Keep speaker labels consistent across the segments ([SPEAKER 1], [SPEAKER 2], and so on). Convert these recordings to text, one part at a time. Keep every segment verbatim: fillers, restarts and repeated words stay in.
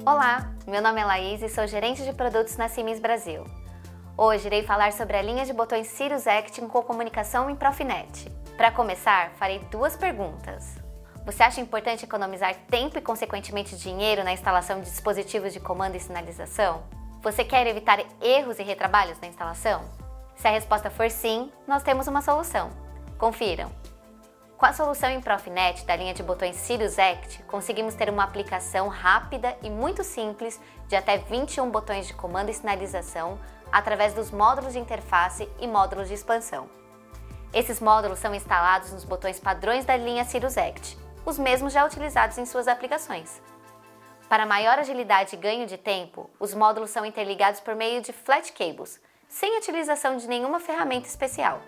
[SPEAKER 1] Olá, meu nome é Laís e sou gerente de produtos na Siemens Brasil. Hoje irei falar sobre a linha de botões Sirius Active com comunicação em Profinet. Para começar, farei duas perguntas. Você acha importante economizar tempo e, consequentemente, dinheiro na instalação de dispositivos de comando e sinalização? Você quer evitar erros e retrabalhos na instalação? Se a resposta for sim, nós temos uma solução. Confiram! Com a solução em Profinet da linha de botões Sirius Active, conseguimos ter uma aplicação rápida e muito simples de até vinte e um botões de comando e sinalização através dos módulos de interface e módulos de expansão. Esses módulos são instalados nos botões padrões da linha Sirius Active, os mesmos já utilizados em suas aplicações. Para maior agilidade e ganho de tempo, os módulos são interligados por meio de flat cables, sem utilização de nenhuma ferramenta especial.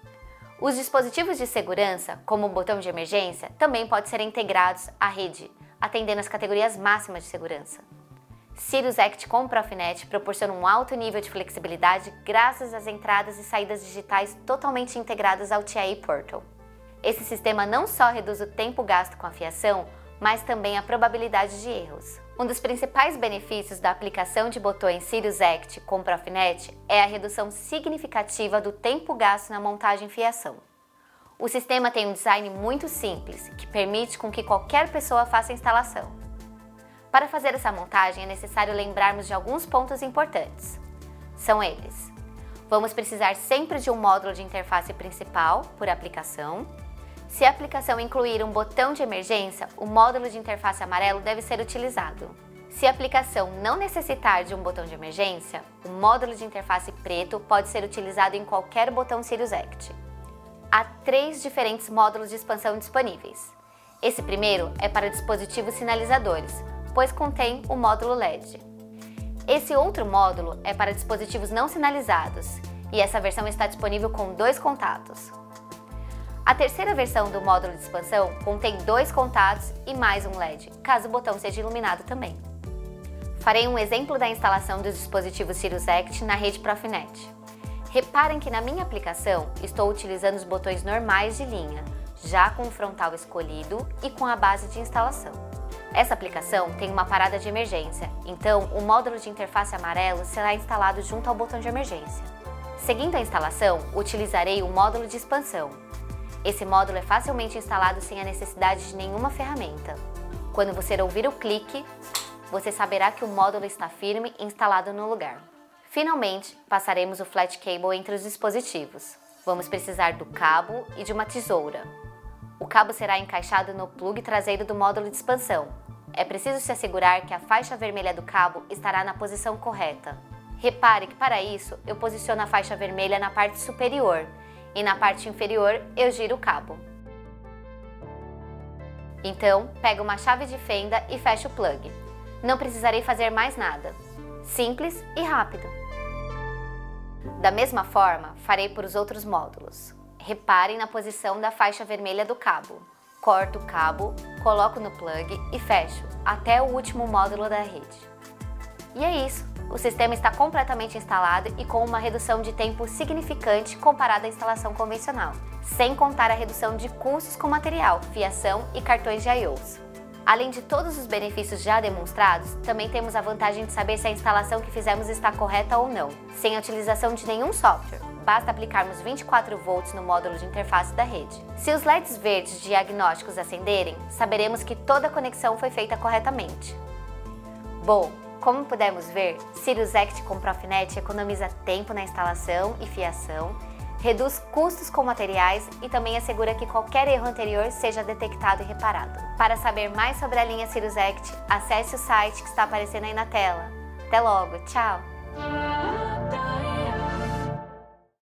[SPEAKER 1] Os dispositivos de segurança, como o botão de emergência, também podem ser integrados à rede, atendendo às categorias máximas de segurança. Sirius Active com Profinet proporciona um alto nível de flexibilidade graças às entradas e saídas digitais totalmente integradas ao T I A Portal. Esse sistema não só reduz o tempo gasto com a fiação, mas também a probabilidade de erros. Um dos principais benefícios da aplicação de botões Sirius Active com Profinet é a redução significativa do tempo gasto na montagem e fiação. O sistema tem um design muito simples, que permite com que qualquer pessoa faça a instalação. Para fazer essa montagem é necessário lembrarmos de alguns pontos importantes. São eles: vamos precisar sempre de um módulo de interface principal por aplicação. Se a aplicação incluir um botão de emergência, o módulo de interface amarelo deve ser utilizado. Se a aplicação não necessitar de um botão de emergência, o módulo de interface preto pode ser utilizado em qualquer botão Sirius Active. Há três diferentes módulos de expansão disponíveis. Esse primeiro é para dispositivos sinalizadores, pois contém o módulo L E D. Esse outro módulo é para dispositivos não sinalizados, e essa versão está disponível com dois contatos. A terceira versão do módulo de expansão contém dois contatos e mais um L E D, caso o botão seja iluminado também. Farei um exemplo da instalação dos dispositivos Sirius Active na rede Profinet. Reparem que na minha aplicação estou utilizando os botões normais de linha, já com o frontal escolhido e com a base de instalação. Essa aplicação tem uma parada de emergência, então o módulo de interface amarelo será instalado junto ao botão de emergência. Seguindo a instalação, utilizarei o módulo de expansão. Esse módulo é facilmente instalado sem a necessidade de nenhuma ferramenta. Quando você ouvir o clique, você saberá que o módulo está firme e instalado no lugar. Finalmente, passaremos o flat cable entre os dispositivos. Vamos precisar do cabo e de uma tesoura. O cabo será encaixado no plug traseiro do módulo de expansão. É preciso se assegurar que a faixa vermelha do cabo estará na posição correta. Repare que para isso eu posiciono a faixa vermelha na parte superior, e na parte inferior eu giro o cabo. Então, pego uma chave de fenda e fecho o plug. Não precisarei fazer mais nada. Simples e rápido. Da mesma forma, farei para os outros módulos. Reparem na posição da faixa vermelha do cabo. Corto o cabo, coloco no plug e fecho até o último módulo da rede. E é isso! O sistema está completamente instalado e com uma redução de tempo significante comparada à instalação convencional, sem contar a redução de custos com material, fiação e cartões de I Os. Além de todos os benefícios já demonstrados, também temos a vantagem de saber se a instalação que fizemos está correta ou não, sem a utilização de nenhum software. Basta aplicarmos vinte e quatro volts no módulo de interface da rede. Se os L E Ds verdes diagnósticos acenderem, saberemos que toda a conexão foi feita corretamente. Bom, como pudemos ver, Sirius Active com Profinet economiza tempo na instalação e fiação, reduz custos com materiais e também assegura que qualquer erro anterior seja detectado e reparado. Para saber mais sobre a linha Sirius Active, acesse o site que está aparecendo aí na tela. Até logo, tchau!